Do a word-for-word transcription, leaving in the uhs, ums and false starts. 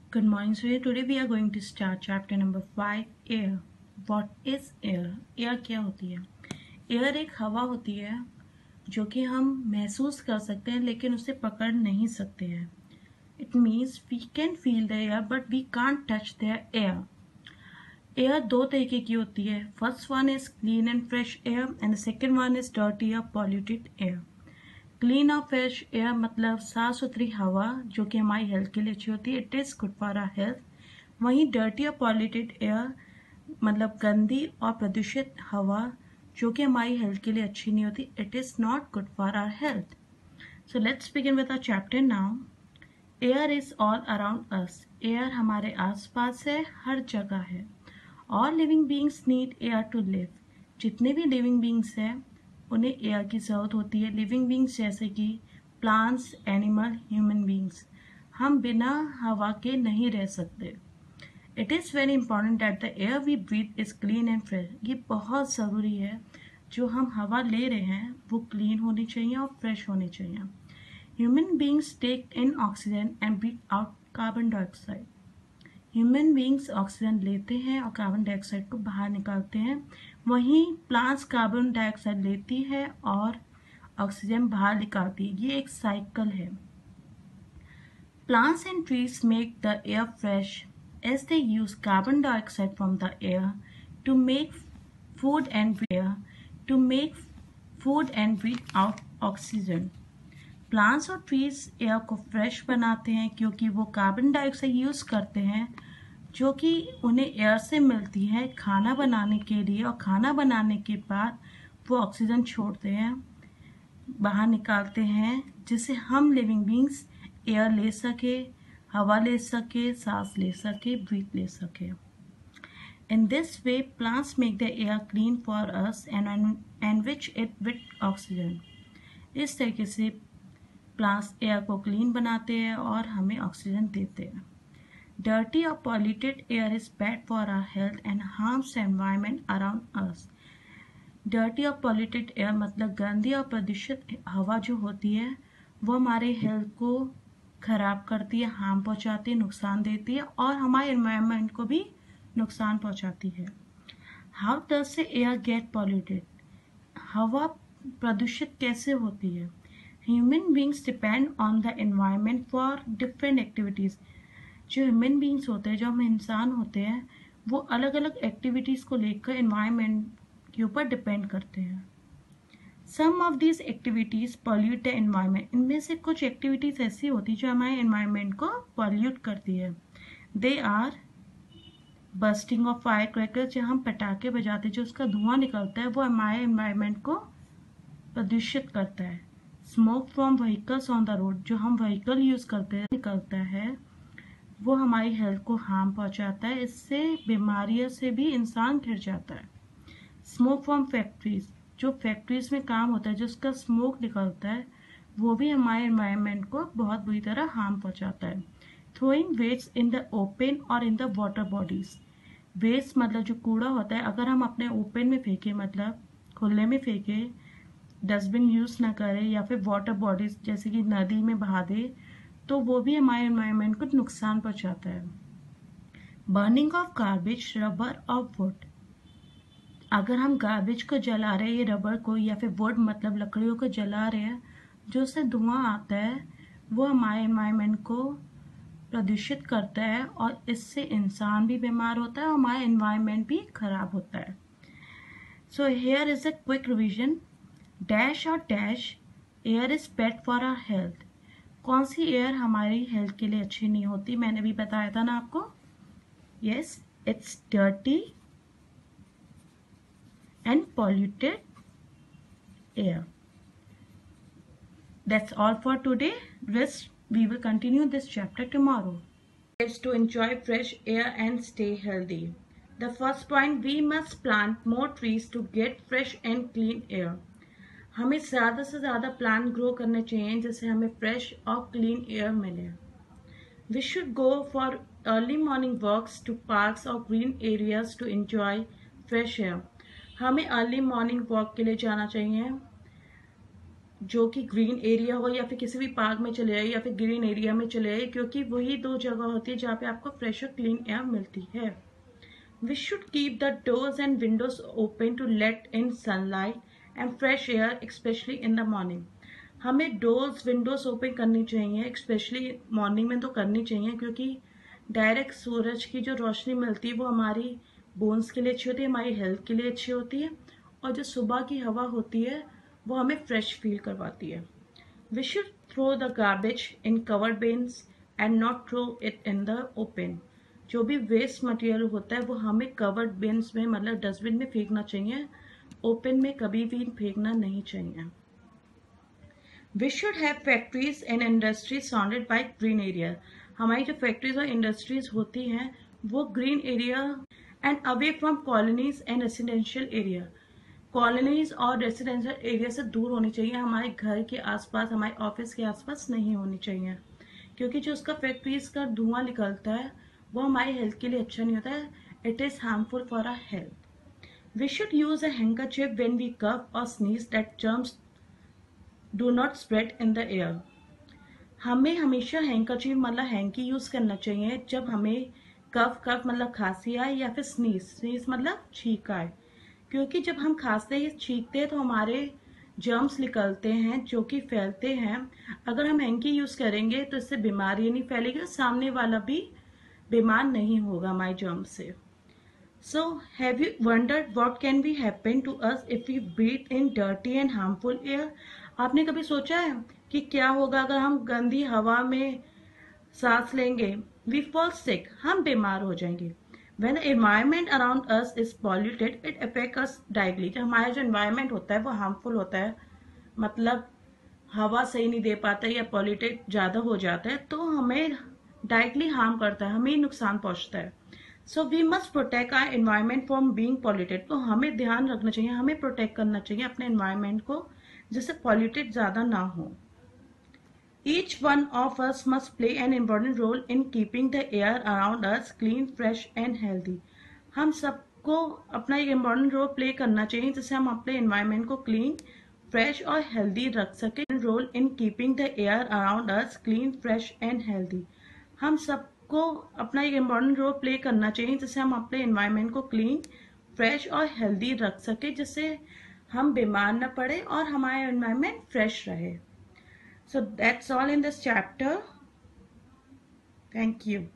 Good morning, students. Today we are going to start chapter number five, air. What is air? Air क्या होती है? Air एक हवा होती है जो कि हम महसूस कर सकते हैं लेकिन उसे पकड़ नहीं सकते हैं. It means we can feel the air but we can't touch the air. Air दो तरीके की होती है. First one is clean and fresh air and the second one is dirty or polluted air. Clean और fresh air मतलब साफ सुथरी हवा जो कि हमारी हेल्थ के लिए अच्छी होती है. It is good for our health. वहीं डर्टी और पॉल्यूटेड एयर मतलब गंदी और प्रदूषित हवा जो कि हमारी हेल्थ के लिए अच्छी नहीं होती. It is not good for our health. So let's begin with our chapter now. Air is all around us. Air हमारे आसपास है, हर जगह है. All living beings need air to live. जितने भी लिविंग बींग्स हैं उन्हें एयर की ज़रूरत होती है. लिविंग बींग्स जैसे कि प्लांट्स, एनिमल, ह्यूमन बींग्स. हम बिना हवा के नहीं रह सकते. It is very important that the air we breathe is clean and fresh. ये बहुत ज़रूरी है जो हम हवा ले रहे हैं वो क्लीन होनी चाहिए और फ्रेश होनी चाहिए. Human beings take in oxygen and breathe out carbon dioxide. Human beings oxygen लेते हैं और कार्बन डाइऑक्साइड को बाहर निकालते हैं. वहीं प्लांट्स कार्बन डाइऑक्साइड लेती है और ऑक्सीजन बाहर निकालती है. ये एक साइकिल है. Plants and trees make the air fresh as they use carbon dioxide from the air to make food and air to make food and breathe out oxygen. Plants और ट्रीज एयर को fresh बनाते हैं क्योंकि वो carbon dioxide use करते हैं जो कि उन्हें एयर से मिलती है खाना बनाने के लिए. और खाना बनाने के बाद वो ऑक्सीजन छोड़ते हैं, बाहर निकालते हैं जिससे हम लिविंग बींग्स एयर ले सके, हवा ले सके, सांस ले सके, ब्रीथ ले सके. In this way plants make the air clean for us and enrich it with oxygen. इस तरीके से प्लांट्स एयर को क्लीन बनाते हैं और हमें ऑक्सीजन देते हैं. Dirty or polluted air is bad for our health and harms the environment around us. Dirty और polluted air मतलब गंदी और प्रदूषित हवा जो होती है वो हमारे हेल्थ को खराब करती है, हार्म पहुंचाती है, नुकसान देती है और हमारे एनवायरनमेंट को भी नुकसान पहुंचाती है. How does the air get polluted? हवा प्रदूषित कैसे होती है? Human beings depend on the environment for different activities. जो ह्यूमन बींग्स होते हैं, जो हम इंसान होते हैं, वो अलग अलग एक्टिविटीज़ को लेकर एनवायरनमेंट के ऊपर डिपेंड करते हैं. Some of this activities pollute the environment. इनमें से कुछ एक्टिविटीज़ ऐसी होती है जो हमारे एनवायरनमेंट को पॉल्यूट करती है. They are bursting of fire crackers. जो हम पटाखे बजाते हैं, जो उसका धुआं निकलता है वो हमारे एनवायरनमेंट को प्रदूषित करता है. Smoke from vehicles on the road. जो हम व्हीकल यूज़ करते हैं निकलता है वो हमारी हेल्थ को हार्म पहुंचाता है. इससे बीमारियों से भी इंसान घिर जाता है. Smoke from factories. जो फैक्ट्रीज में काम होता है, जो उसका स्मोक निकलता है वो भी हमारे एनवायरनमेंट को बहुत बुरी तरह हार्म पहुंचाता है. Throwing waste in the open और in the water bodies. Waste मतलब जो कूड़ा होता है, अगर हम अपने ओपन में फेंके मतलब खुले में फेंके, डस्टबिन यूज़ ना करें या फिर वाटर बॉडीज जैसे कि नदी में बहा दे तो वो भी हमारे एनवायरनमेंट को नुकसान पहुंचाता है. बर्निंग ऑफ गार्बेज, रबर और वुड. अगर हम गार्बेज को जला रहे हैं, रबर को या फिर वुड मतलब लकड़ियों को जला रहे हैं, जो उससे धुआं आता है वो हमारे एनवायरनमेंट को प्रदूषित करता है और इससे इंसान भी बीमार होता है और हमारा एनवायरनमेंट भी खराब होता है. So here is a quick revision. Dash और dash air is bad for our health. कौन सी एयर हमारी हेल्थ के लिए अच्छी नहीं होती? मैंने भी बताया था ना आपको. Yes, it's dirty and polluted air. That's all for today. Rest we will continue this chapter tomorrow. It's to enjoy fresh air and stay healthy. The first point, we must plant more trees to get fresh and clean air. हमें ज़्यादा से ज़्यादा plant grow करने चाहिए जिससे हमें fresh और clean air मिले. We should go for early morning walks to parks और green areas to enjoy fresh air. हमें अर्ली मॉर्निंग वॉक के लिए जाना चाहिए जो कि ग्रीन एरिया हो, या फिर किसी भी पार्क में चले जाइए या फिर ग्रीन एरिया में चले जाइए, क्योंकि वही दो जगह होती है जहाँ पे आपको फ्रेश और क्लीन एयर मिलती है। We should keep the doors and windows open to let in sunlight and fresh air, specially in the morning. हमें डोर्स विंडोज ओपन करनी चाहिए, स्पेशली मॉर्निंग में तो करनी चाहिए, क्योंकि डायरेक्ट सूरज की जो रोशनी मिलती है वो हमारी बोन्स के लिए अच्छी होती है, हमारी हेल्थ के लिए अच्छी होती है, और जो सुबह की हवा होती है वो हमें फ्रेश फील करवाती है। We should throw the garbage in covered bins and not throw it in the open. जो भी वेस्ट मटेरियल होता है वो हमें कवर्ड बिन्स में, मतलब डस्टबिन में फेंकना चाहिए, ओपन में कभी भी फेंकना नहीं चाहिए। We should have factories and industries surrounded by green area. हमारी जो फैक्ट्रीज और इंडस्ट्रीज होती हैं वो green area and away from colonies and residential area. Colonies और रेसिडेंशियल एरिया से दूर होनी चाहिए, हमारे घर के आसपास, हमारे ऑफिस के आसपास नहीं होनी चाहिए, क्योंकि जो उसका फैक्ट्रीज का धुआं निकलता है वो हमारी हेल्थ के लिए अच्छा नहीं होता है। It is harmful for our health. We should use a handkerchief when we cough और sneeze that germs do not spread in the air. हमें हमेशा हैंकरचीफ मतलब हैंकी यूज करना चाहिए जब हमें कफ कफ मतलब खांसी आए या फिर स्नीज स्नीज मतलब छींक आए, क्योंकि जब हम खांसते या छींकते हैं तो हमारे जर्म्स निकलते हैं जो कि फैलते हैं। अगर हम हैंकी यूज करेंगे तो इससे बीमारी नहीं फैलेगी और सामने वाला भी बीमार नहीं होगा हमारे जर्म्स से। So have you wondered what can be happen to us if we breathe in dirty and harmful air? आपने कभी सोचा है कि क्या होगा अगर हम गंदी हवा में सांस लेंगे? वी फॉल सिक, हम बीमार हो जाएंगे। When the environment around us is polluted, it affects us directly. जब हमारा जो environment होता है वो harmful होता है, मतलब हवा सही नहीं दे पाता है या पॉल्यूटेड ज़्यादा हो जाता है, तो हमें डायरेक्टली हार्म करता है, हमें ही नुकसान पहुंचता है। So we must protect our environment from being polluted. तो हमें ध्यान रखना चाहिए, हमें प्रोटेक्ट करना चाहिए अपने एनवायरमेंट को, जिससे पॉल्यूटेड ज़्यादा ना हो। Each one of us must play an important role in keeping the air around us clean, fresh and healthy. हम सबको अपना एक इम्पोर्टेंट रोल प्ले करना चाहिए जिससे हम अपने एनवायरनमेंट को क्लीन, फ्रेश और हेल्दी रख सकें। Role in keeping the air around us clean, fresh and healthy. हम सबको अपना एक इम्पोर्टेंट रोल प्ले करना चाहिए जिससे हम अपने एनवायरनमेंट को क्लीन, फ्रेश और हेल्दी रख सकें, जिससे हम बीमार न पड़े और हमारा एनवायरनमेंट फ्रेश रहे। So that's all in this chapter. Thank you.